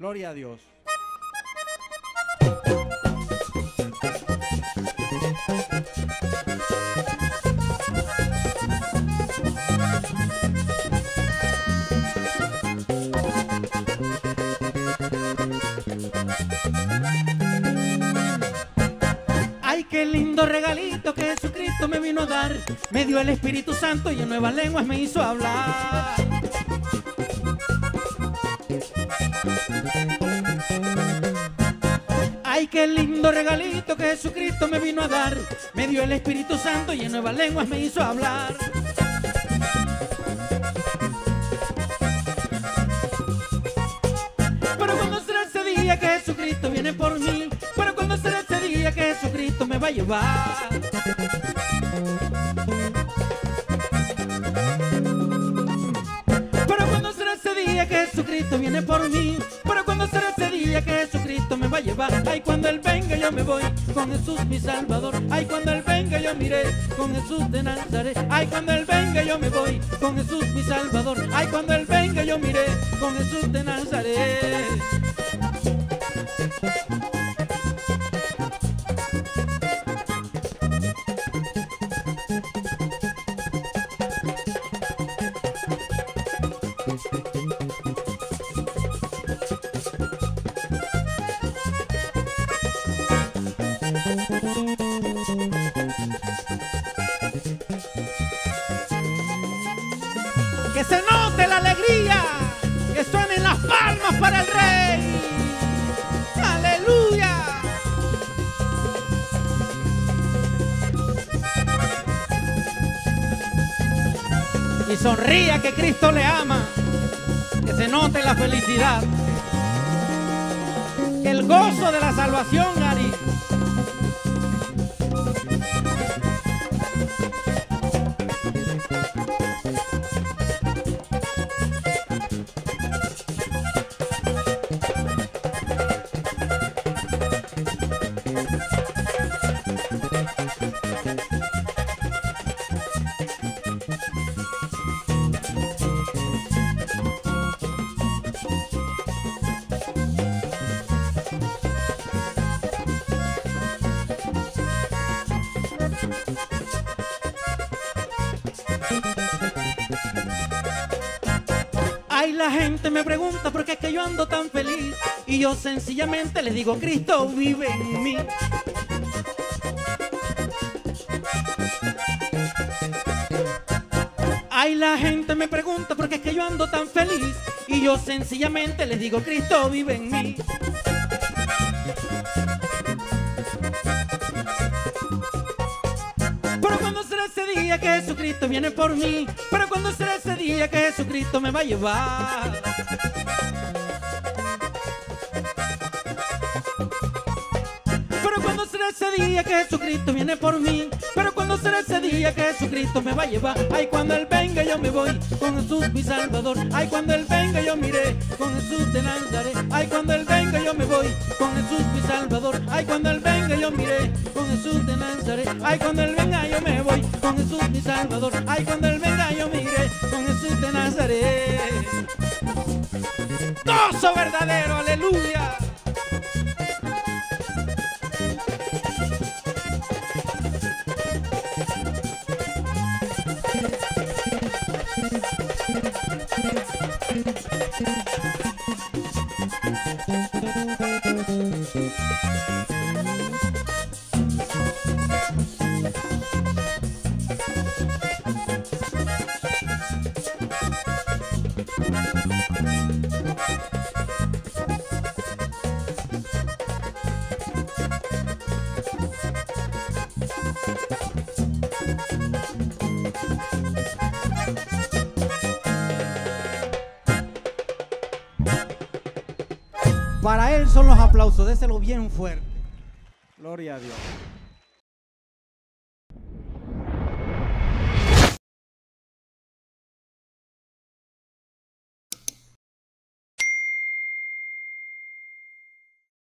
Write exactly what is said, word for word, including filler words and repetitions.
Gloria a Dios. Ay, qué lindo regalito que Jesucristo me vino a dar. Me dio el Espíritu Santo y en nuevas lenguas me hizo hablar. Ay, qué lindo regalito que Jesucristo me vino a dar. Me dio el Espíritu Santo y en nuevas lenguas me hizo hablar. Pero cuando será ese día que Jesucristo viene por mí, pero cuando será ese día que Jesucristo me va a llevar. Pero cuando será ese día que Jesucristo viene por mí, pero cuando será ese día que Jesucristo me va a llevar. Ay, cuando Él venga yo me voy con Jesús mi Salvador. Ay, cuando Él venga yo me iré con Jesús de Nazaret. Ay, cuando Él venga yo me voy con Jesús mi Salvador. Ay, cuando Él venga yo me iré con Jesús de Nazaret. Que se note la alegría, que suenen las palmas para el Rey. ¡Aleluya! Y sonría que Cristo le ama, que se note la felicidad, el gozo de la salvación, Ari. Ay, la gente me pregunta por qué es que yo ando tan feliz, y yo sencillamente les digo: Cristo vive en mí. Ay, la gente me pregunta por qué es que yo ando tan feliz, y yo sencillamente les digo: Cristo vive en mí. Pero cuando será ese día que Jesucristo viene por mí, pero cuando será ese día que Jesucristo me va a llevar. Pero cuando será ese día que Jesucristo viene por mí, pero cuando será ese día que Jesucristo me va a llevar. Ay, cuando Él venga yo me voy con Jesús mi Salvador. Ay, cuando Él venga yo me iré con Jesús de Nazaret. Ay, cuando Él venga yo me voy con Jesús mi Salvador. Ay, cuando Él venga yo me iré con Jesús de Nazaret. Ay, cuando Él venga yo me voy con Jesús mi Salvador. Ay, cuando Él venga yo me iré con Jesús de Nazaret. Gozo verdadero, aleluya. Para Él son los aplausos, déselo bien fuerte. Gloria a Dios.